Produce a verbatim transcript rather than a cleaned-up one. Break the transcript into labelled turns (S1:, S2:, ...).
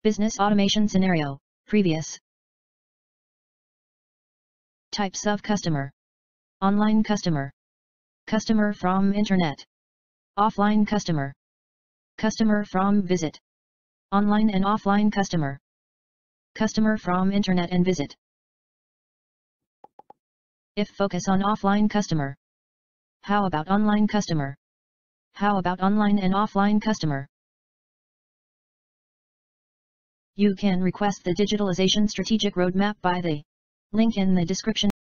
S1: Business automation scenario, previous. Types of customer. Online customer. Customer from internet. Offline customer. Customer from visit. Online and offline customer. Customer from internet and visit. If focus on offline customer. How about online customer? How about online and offline customer? You can request the Digitalization Strategic Roadmap by the link in the description.